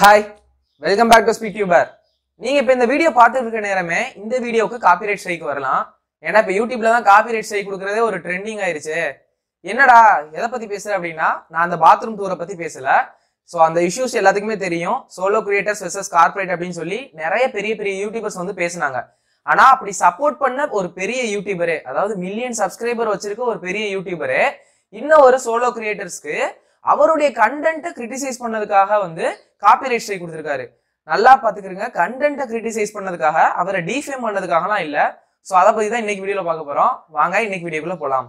Hi, welcome back to Speedtuber. நீங்க இப்ப இந்த வீடியோ பார்த்துட்டு இருக்க நேரமே இந்த வீடியோக்கு காப்பிரைட் ஸ்ட்ரைக் வரலாம். ஏன்னா இப்ப யூடியூப்ல தான் காப்பிரைட் ஸ்ட்ரைக் கொடுக்கறதே ஒரு ட்ரெண்டிங் ஆயிருச்சு. என்னடா எதை பத்தி பேசுறேன் அப்படின்னா, நான் அந்த பாத்ரூம் டூரை பத்தி பேசல. ஸோ அந்த இஷ்யூஸ் எல்லாத்துக்குமே தெரியும். சோலோ கிரியேட்டர்ஸ் வெர்சஸ் கார்பரேட் அப்படின்னு சொல்லி நிறைய பெரிய பெரிய யூடியூபர்ஸ் வந்து பேசினாங்க. ஆனா அப்படி சப்போர்ட் பண்ண ஒரு பெரிய யூடியூபரே, அதாவது மில்லியன் சப்ஸ்கிரைபர் வச்சிருக்க ஒரு பெரிய யூடியூபரே இன்னும் ஒரு சோலோ கிரியேட்டர்ஸ்க்கு அவருடைய கண்டென்ட்டை கிரிட்டிசைஸ் பண்ணதுக்காக வந்து காப்பிரைட் ஸ்ட்ரைக் கொடுத்திருக்காரு. நல்லா பாத்துக்கிறீங்க, கண்டென்ட்டை கிரிட்டிசைஸ் பண்ணதுக்காக, அவரை டிஃபேம் பண்ணதுக்காகலாம் இல்ல. சோ அதை பத்தி தான் இன்னைக்கு வீடியோல பார்க்க போறோம். வாங்க இன்னைக்கு வீடியோக்குள்ள போலாம்.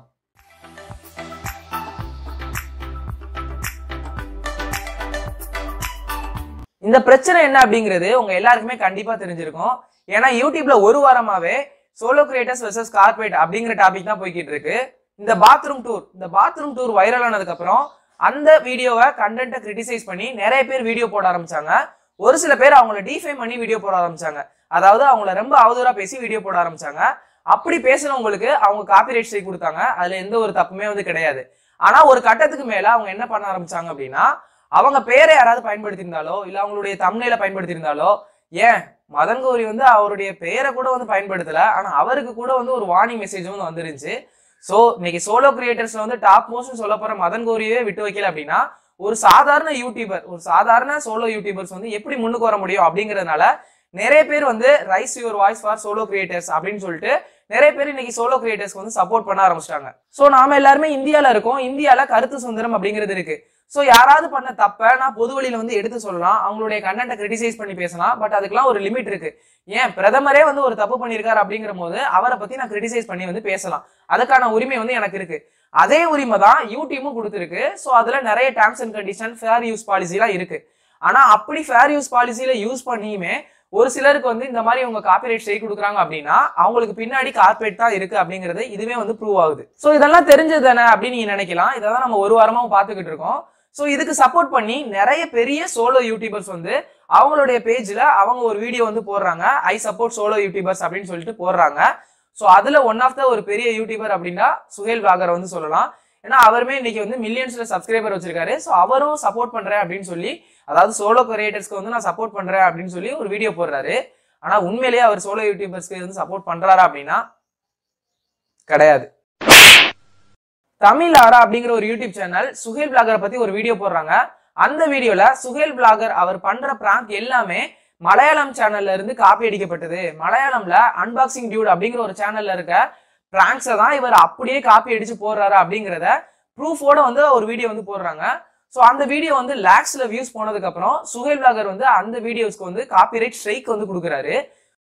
இந்த பிரச்சனை என்ன அப்படிங்கிறது உங்க எல்லாருக்குமே கண்டிப்பா தெரிஞ்சிருக்கும். ஏன்னா யூடியூப்ல ஒரு வாரமாவே சோலோ கிரியேட்டர்ஸ் வெர்சஸ் கார்பரேட் அப்படிங்கிற டாபிக் தான் போய்கிட்டு இருக்கு. இந்த பாத்ரூம் டூர் வைரல் ஆனதுக்கு அப்புறம் அந்த வீடியோவை கண்டென்ட்டை கிரிட்டிசைஸ் பண்ணி நிறைய பேர் வீடியோ போட ஆரம்பிச்சாங்க. ஒரு சில பேர் அவங்கள டிஃபேம் பண்ணி வீடியோ போட ஆரம்பிச்சாங்க. அதாவது அவங்கள ரொம்ப அவதூறா பேசி வீடியோ போட ஆரம்பிச்சாங்க. அப்படி பேசினவங்களுக்கு அவங்க காப்பிரைட் ஸ்ட்ரைக் கொடுத்தாங்க. அதுல எந்த ஒரு தப்புமே வந்து கிடையாது. ஆனா ஒரு கட்டத்துக்கு மேல அவங்க என்ன பண்ண ஆரம்பிச்சாங்க அப்படின்னா, அவங்க பேரை யாராவது பயன்படுத்தியிருந்தாலோ இல்ல அவங்களுடைய தம்ப்நெயிலை பயன்படுத்தியிருந்தாலோ, ஏன் மதன் கௌரி வந்து அவருடைய பெயரை கூட வந்து பயன்படுத்தல, ஆனா அவருக்கு கூட வந்து ஒரு வார்னிங் மெசேஜ் வந்து வந்துருந்துச்சு. சோ இன்னைக்கு சோலோ கிரியேட்டர்ஸ்ல வந்து டாப் மோஸ்ட் சொல்ல போற மதன் கௌரியவே விட்டு வைக்கல அப்படின்னா, ஒரு சாதாரண யூடியூபர், ஒரு சாதாரண சோலோ யூடியூபர்ஸ் வந்து எப்படி முன்னுக்கு வர முடியும் அப்படிங்கறதுனால நிறைய பேர் வந்து raise your voice for solo creators அப்படின்னு சொல்லிட்டு நிறைய பேர் இன்னைக்கு சோலோ கிரியேட்டர்ஸ்க்கு வந்து சப்போர்ட் பண்ண ஆரம்பிச்சிட்டாங்க. சோ நாம எல்லாருமே இந்தியால இருக்கோம். இந்தியால கருத்து சுதந்திரம் அப்படிங்கிறது இருக்கு. சோ யாராவது பண்ண தப்ப நான் பொது வழியில வந்து எடுத்து சொல்லலாம், அவங்களுடைய கண்டென்ட்டை கிரிட்டிசைஸ் பண்ணி பேசலாம். பட் அதுக்கெல்லாம் ஒரு லிமிட் இருக்கு. ஏன் பிரதமரே வந்து ஒரு தப்பு பண்ணியிருக்காரு அப்படிங்கிற போது அவரை பத்தி நான் கிரிட்டிசைஸ் பண்ணி வந்து பேசலாம். அதுக்கான உரிமை வந்து எனக்கு இருக்கு. அதே உரிமை தான் யூடியூபும் கொடுத்துருக்கு. சோ அதுல நிறைய terms and condition, fair use policy எல்லாம் இருக்கு. ஆனா அப்படி ஃபேர் யூஸ் பாலிசியில யூஸ் பண்ணியுமே ஒரு சிலருக்கு வந்து இந்த மாதிரி அவங்க காப்பிரைட் ஸ்ட்ரைக் கொடுக்குறாங்க அப்படின்னா அவங்களுக்கு பின்னாடி கார்பரேட் தான் இருக்கு அப்படிங்கிறது இதுவே வந்து ப்ரூவ் ஆகுது. சோ இதெல்லாம் தெரிஞ்சது தானே அப்படின்னு நீங்க நினைக்கலாம். இதான் நம்ம ஒரு வாரமா பாத்துக்கிட்டு இருக்கோம். சோ இதுக்கு சப்போர்ட் பண்ணி நிறைய பெரிய சோலோ யூடியூபர்ஸ் வந்து அவங்களுடைய பேஜ்ல அவங்க ஒரு வீடியோ வந்து போடுறாங்க. ஐ சப்போர்ட் சோலோ யூடியூபர்ஸ் அப்படின்னு சொல்லிட்டு போடுறாங்க. சோ அதுல ஒன் ஆஃப் த ஒரு பெரிய யூடியூபர் அப்படின்னா சுஹேல் விளாகர் வந்து சொல்லலாம். ஏன்னா அவருமே இன்னைக்கு வந்து மில்லியன்ஸ்ல சப்ஸ்கிரைபர் வச்சிருக்காரு. சோ அவரும் சப்போர்ட் பண்றேன் அப்படின்னு சொல்லி, அதாவது சோலோ கிரியேட்டர்ஸ்க்கு வந்து நான் சப்போர்ட் பண்றேன் அப்படின்னு சொல்லி ஒரு வீடியோ போடுறாரு. ஆனா உண்மையிலேயே அவர் சோலோ யூடியூபர்ஸ்க்கு வந்து சப்போர்ட் பண்றாரா அப்படின்னா கிடையாது. தமிழ் ஆரா அப்படிங்கிற ஒரு யூடியூப் சேனல் சுஹேல் விளாகரை பத்தி ஒரு வீடியோ போடுறாங்க. அந்த வீடியோல சுஹேல் விளாகர் அவர் பண்ற பிராங்க் எல்லாமே மலையாளம் சேனல்ல இருந்து காப்பி அடிக்கப்பட்டது. மலையாளம்ல அன்பாக்சிங் டியூட் அப்படிங்கிற ஒரு சேனல்ல இருக்க பிராங்க்ஸை தான் இவர் அப்படியே காப்பி அடிச்சு போடுறாரு அப்படிங்கிறத ப்ரூஃபோட வந்து ஒரு வீடியோ வந்து போடுறாங்க. ஸோ அந்த வீடியோ வந்து லேக்ஸ்ல வியூஸ் போனதுக்கு அப்புறம் சுஹேல் விளாகர் வந்து அந்த வீடியோஸ்க்கு வந்து காப்பிரைட் ஸ்ட்ரைக் வந்து கொடுக்குறாரு.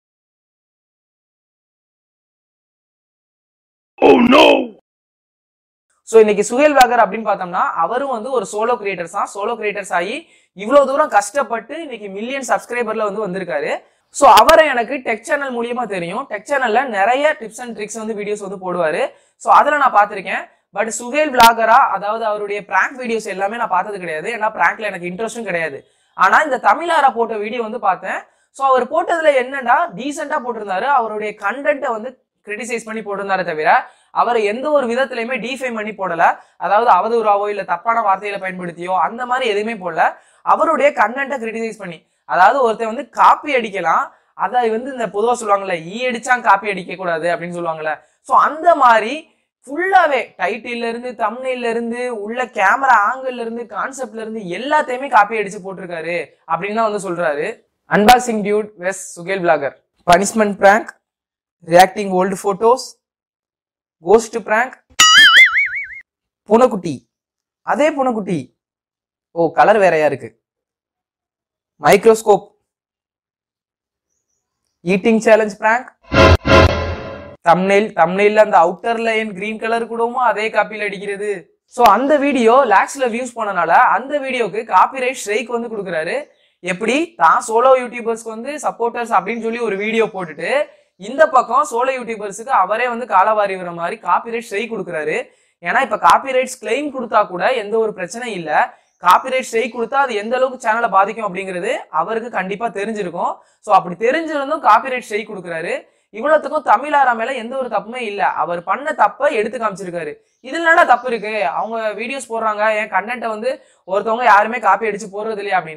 சோ இன்னைக்கு சுஹேல் விளாகர் அப்படின்னு பார்த்தோம்னா அவரும் வந்து ஒரு சோலோ கிரியேட்டர்ஸ் தான். சோலோ கிரியேட்டர்ஸ் ஆகி இவ்வளவு தூரம் கஷ்டப்பட்டு இன்னைக்கு மில்லியன் சப்ஸ்கிரைபர்ல வந்து வந்திருக்காரு. சோ அவரை எனக்கு டெக் சேனல் மூலியமா தெரியும். டெக் சேனல்ல நிறைய டிப்ஸ் அண்ட் ட்ரிக்ஸ் வந்து வீடியோஸ் வந்து போடுவாரு. சோ அதுல நான் பாத்திருக்கேன். பட் சுஹேல் விளாகரா, அதாவது அவருடைய பிராங்க் வீடியோஸ் எல்லாமே நான் பார்த்தது கிடையாது. ஏன்னா பிராங்க்ல எனக்கு இன்ட்ரெஸ்டும் கிடையாது. ஆனா இந்த தமிழாரா போட்ட வீடியோ வந்து பார்த்தேன். சோ அவர் போட்டதுல என்னன்னா டீசெண்டா போட்டிருந்தாரு. அவருடைய கண்டென்ட்டை வந்து கிரிட்டிசைஸ் பண்ணி போட்டிருந்தாரு தவிர அவரை எந்த ஒரு விதத்திலையுமே டிஃபேம் பண்ணி போடல. அதாவது அவதூறாவோ இல்ல தப்பான வார்த்தைகளை பயன்படுத்தியோ அந்த மாதிரி எதுவுமே போடல. அவருடைய கண்டென்ட்டை கிரிட்டிசைஸ் பண்ணி, அதாவது ஒருத்தர் வந்து காப்பி அடிக்கலாம், அதை வந்து இந்த பொதுவா சொல்லுவாங்கல்ல, ஈ அடிச்சா காப்பி அடிக்க கூடாது அப்படின்னு சொல்லுவாங்கல்ல. சோ அந்த மாதிரி ஃபுல்லாவே டைட்டில்ல இருந்து தம்ப்நெயில்ல இருந்து உள்ள கேமரா ஆங்கிள் இருந்து கான்செப்ட்ல இருந்து எல்லாத்தையுமே காப்பி அடிச்சு போட்டிருக்காரு அப்படின்னு தான் வந்து சொல்றாரு. அன்பாக்சிங் டியூட் வெஸ் Suhail vlogger, punishment prank, reacting old photos, ghost prank, பூனைக்குட்டி, அதே பூனைக்குட்டி ஓ கலர் வேறையா இருக்கு, மைக்ரோஸ்கோப், ஈட்டிங் சேலஞ்ச் பிராங்க், தம்ப்நெயில்ல அந்த அவுட்டர் லைன் கிரீன் கலர் கூடவும் அதே காப்பியில அடிக்கிறது. சோ அந்த வீடியோ லேக்ஸ்ல வியூஸ் போனனால அந்த வீடியோக்கு காப்பிரைட் ஸ்ட்ரைக் வந்து கொடுக்குறாரு. எப்படி தான் சோலோ யூடியூபர்ஸ்க்கு வந்து சப்போர்ட்டர்ஸ் அப்படின்னு சொல்லி ஒரு வீடியோ போட்டுட்டு இந்த பக்கம் சோலோ யூடியூபர்ஸுக்கு அவரே வந்து காலவாரி வர மாதிரி காப்பிரைட் ஸ்ட்ரைக் கொடுக்குறாரு. ஏன்னா இப்ப காப்பிரைட்ஸ் கிளைம் கொடுத்தா கூட எந்த ஒரு பிரச்சனையும் இல்ல. காப்பிரைட் ஸ்ட்ரைக் கொடுத்தா அது எந்த அளவுக்கு சேனலை பாதிக்கும் அப்படிங்கிறது அவருக்கு கண்டிப்பா தெரிஞ்சிருக்கும். சோ அப்படி தெரிஞ்சிருந்தும் காப்பிரைட் ஸ்ட்ரைக் கொடுக்குறாரு. இவ்வளவுக்கும் தமிழாரா மேல எந்த ஒரு தப்புமே இல்ல. அவர் பண்ண தப்ப எடுத்து காமிச்சிருக்காரு. இதுல என்னடா தப்பு இருக்கு? அவங்க வீடியோஸ் போடுறாங்க, என் கண்டென்ட்டை வந்து ஒருத்தவங்க யாருமே காப்பி அடிச்சு போடுறது இல்லையா அப்படின்னா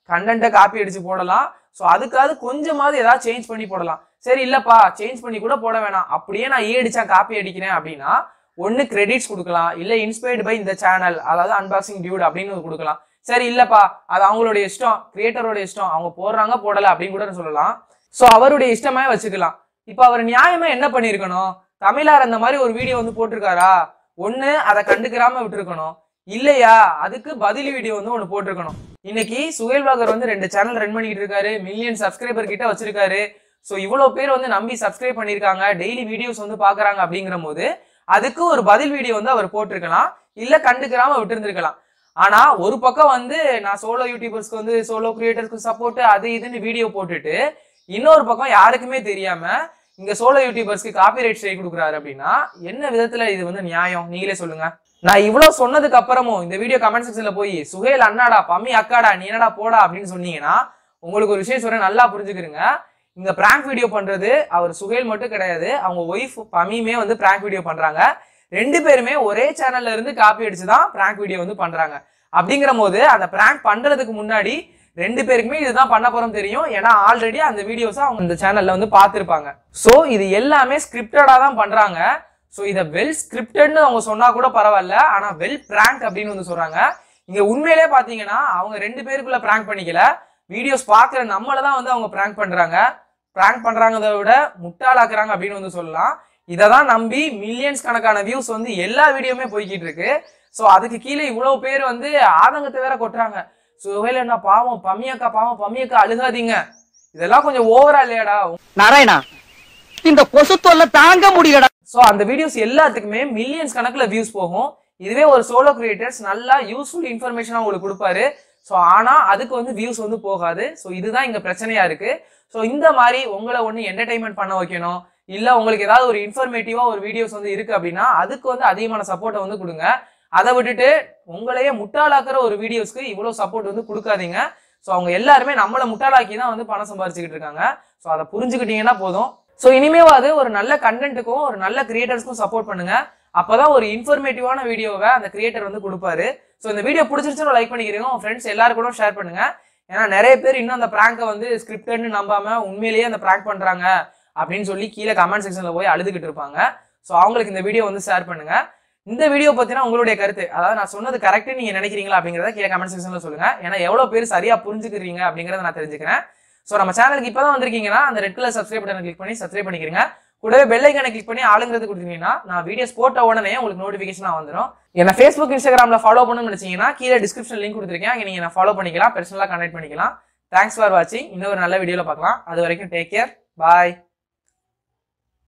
கண்டென்ட்டை காப்பி அடிச்சு போடலாம். ஸோ அதுக்காவது கொஞ்சமாவது ஏதாவது சேஞ்ச் பண்ணி போடலாம். சரி இல்லப்பா சேஞ்ச் பண்ணி கூட போட வேணாம், அப்படியே நான் அடிச்சா காப்பி அடிக்கிறேன் அப்படின்னா ஒன்னு கிரெடிட்ஸ் கொடுக்கலாம், இல்ல இன்ஸ்பயர்டு பை இந்த சேனல், அதாவது அன்பாக்சிங் டியூட் அப்படின்னு கொடுக்கலாம். சரி இல்லப்பா அது அவங்களுடைய இஷ்டம், கிரியேட்டரோட இஷ்டம், அவங்க போடுறாங்க போடல அப்படின்னு கூட சொல்லலாம். ஸோ அவருடைய இஷ்டமே வச்சுக்கலாம். இப்போ அவர் நியாயமா என்ன பண்ணிருக்கணும், தமிழார் அந்த மாதிரி ஒரு வீடியோ வந்து போட்டிருக்காரா, ஒண்ணு அதை கண்டுக்கிறாம விட்டுருக்கணும், இல்லையா அதுக்கு பதில் வீடியோ வந்து ஒண்ணு போட்டிருக்கணும். இன்னைக்கு சுஹேல் vlogger வந்து 2 சேனல் ரன் பண்ணிட்டு இருக்காரு, மில்லியன் சப்ஸ்கிரைபர் கிட்ட வச்சிருக்காரு. ஸோ இவ்வளவு பேர் வந்து நம்பி சப்ஸ்கிரைப் பண்ணிருக்காங்க, டெய்லி வீடியோஸ் வந்து பாக்குறாங்க. அப்படிங்கிற போது அதுக்கு ஒரு பதில் வீடியோ வந்து அவர் போட்டிருக்கலாம், இல்ல கண்டுக்கிறாம விட்டு இருந்திருக்கலாம். ஆனா ஒரு பக்கம் வந்து நான் சோலோ யூடியூபர்ஸ்க்கு வந்து சோலோ கிரியேட்டர்ஸ்க்கு சப்போர்ட் அது இதுன்னு வீடியோ போட்டுட்டு, இன்னொரு பக்கம் யாருக்குமே தெரியாம இங்க சோலோ யூடியூபர்ஸ்க்கு காப்பிரைட் ஸ்ட்ரைக் கொடுக்குறாரு அப்படின்னா என்ன விதத்துல இது வந்து நியாயம், நீங்களே சொல்லுங்க. நான் இவ்வளவு சொன்னதுக்கு அப்புறமும் இந்த வீடியோ கமெண்ட் செக்ஷன்ல போய் சுஹேல் அண்ணாடா பம்மி அக்காடா நீ என்னடா போடா அப்படின்னு சொன்னீங்கன்னா உங்களுக்கு ஒரு விஷயம் சொல்றேன், நல்லா புரிஞ்சுக்கிறீங்க. இங்க பிராங்க் வீடியோ பண்றது அவர் சுஹேல் மட்டும் கிடையாது, அவங்க ஒய்ஃப் பம்மியுமே வந்து பிராங்க் வீடியோ பண்றாங்க. 2 பேருமே ஒரே சேனல்ல இருந்து காப்பி அடிச்சுதான் பிராங்க் வீடியோ வந்து பண்றாங்க. அப்படிங்கிற போது அந்த பிராங்க் பண்றதுக்கு முன்னாடி 2 பேருக்குமே இதுதான் பண்ண போறோம் தெரியும். ஏன்னா ஆல்ரெடி அந்த வீடியோஸ் அவங்க இந்த சேனல்ல வந்து பார்த்திருப்பாங்க. சோ இது எல்லாமே ஸ்கிரிப்டடா தான் பண்றாங்க. சோ இத வெல் ஸ்கிரிப்டட்னு அவங்க சொன்னா கூட பரவாயில்ல, ஆனா வெல் பிராங்க் அப்படின்னு வந்து சொல்றாங்க. இங்க உண்மையிலே பாத்தீங்கன்னா அவங்க 2 பேருக்குள்ள பிராங்க் பண்ணிக்கல, வீடியோஸ் பாக்குற நம்மளதான் வந்து அவங்க பிராங்க் பண்றாங்க. பிராங்க் பண்றாங்கதை விட முட்டாளாக்குறாங்க அப்படின்னு வந்து சொல்லலாம். இததான் நம்பி மில்லியன்ஸ் கணக்கான வியூஸ் வந்து எல்லா வீடியோமே போய்கிட்டு இருக்கு. சோ அதுக்கு கீழே இவ்வளவு பேர் வந்து ஆதங்கத்தை வேற கொட்டுறாங்க. சுஹேல் என்ன பாவம், பம்மியக்கா பாவம், பம்மியக்கா அழுகாதீங்க, இதெல்லாம் கொஞ்சம் ஓவரா இல்லையாடா நாராயணா, இந்த கொசு தொல்லை தாங்க முடியலடா. சோ அந்த வீடியோஸ் எல்லாத்துக்குமே மில்லியன்ஸ் கணக்குல வியூஸ் போகும். இதுவே ஒரு சோலோ கிரியேட்டர்ஸ் நல்லா யூஸ்ஃபுல் இன்ஃபர்மேஷனா உங்களுக்கு கொடுப்பாரு. சோ ஆனா அதுக்கு வந்து வியூஸ் வந்து போகாது. சோ இதுதான் இங்க பிரச்சனையா இருக்கு. சோ இந்த மாதிரி உங்களை ஒண்ணு என்டர்டைன்மெண்ட் பண்ண வைக்கணும், இல்ல உங்களுக்கு ஏதாவது ஒரு இன்ஃபர்மேட்டிவா ஒரு வீடியோஸ் வந்து இருக்கு அப்படின்னா அதுக்கு வந்து அதிகமான சப்போர்ட்டை வந்து கொடுங்க. அதை விட்டுட்டு உங்களையே முட்டாளாக்குற ஒரு வீடியோஸ்க்கு இவ்வளவு சப்போர்ட் வந்து கொடுக்காதீங்க. சோ அவங்க எல்லாருமே நம்மளை முட்டாளாக்கி தான் வந்து பணம் சம்பாதிச்சுக்கிட்டு இருக்காங்க. சோ அதை புரிஞ்சுக்கிட்டீங்கன்னா போதும். சோ இனிமேவாது ஒரு நல்ல கண்டென்ட்டுக்கும் ஒரு நல்ல கிரியேட்டர்ஸ்க்கும் சப்போர்ட் பண்ணுங்க. அப்பதான் ஒரு இன்ஃபர்மேட்டிவான வீடியோவை அந்த கிரியேட்டர் வந்து கொடுப்பாரு. சோ இந்த வீடியோ பிடிச்சிருச்சுன்னு லைக் பண்ணிக்கிறீங்க, உங்க ஃப்ரெண்ட்ஸ் எல்லாரும் கூட ஷேர் பண்ணுங்க. ஏன்னா நிறைய பேர் இன்னும் அந்த பிராங்கை வந்து ஸ்கிரிப்டட்னு நம்பாம உண்மையிலேயே அந்த பிராங்க் பண்றாங்க அப்படின்னு சொல்லி கீழே கமெண்ட் செக்ஷன்ல போய் அழுதுகிட்டு இருப்பாங்க. சோ அவங்களுக்கு இந்த வீடியோ வந்து ஷேர் பண்ணுங்க. இந்த வீடியோ பத்தினா உங்களுடைய கருத்து, அதாவது நான் சொன்னது கரெக்ட் நீங்க நினைக்கிறீங்களா அப்படிங்கறத கீழே கமெண்ட் செக்ஷன்ல சொல்லுங்க. ஏன்னா எவ்வளவு பேர் சரியா புரிஞ்சுக்கிறீங்க அப்படிங்கறத நான் தெரிஞ்சுக்கிறேன். சோ நம்ம சேனலுக்கு இப்பதான் வந்திருக்கீங்கன்னா அந்த ரெட் கலர் சப்ஸ்கிரைப் பட்டனை கிளிக் பண்ணி சப்ஸ்கிரைப் பண்ணிக்கிறீங்க. கூடவே பெல் ஐகானை கிளிக் பண்ணி ஆளுங்கிறது கொடுத்தீங்கன்னா நான் வீடியோஸ் போட்ட உடனே உங்களுக்கு நோட்டிபிகேஷன் வந்துடும். என்ன ஃபேஸ்புக் இன்ஸ்டாகிராம்ல ஃபாலோ பண்ணணும்னு நினைச்சீங்கன்னா கீழே டிஸ்கிரிப்ஷன் லிங்க் கொடுத்துருக்கேன், அங்க நீங்க ஃபாலோ பண்ணிக்கலாம், பர்சனலா கனெக்ட் பண்ணிக்கலாம். தேங்க்ஸ் ஃபார் வாட்சிங். இன்னொரு நல்ல வீடியோல பார்க்கலாம். அது வரைக்கும் டேக் கேர், பாய்.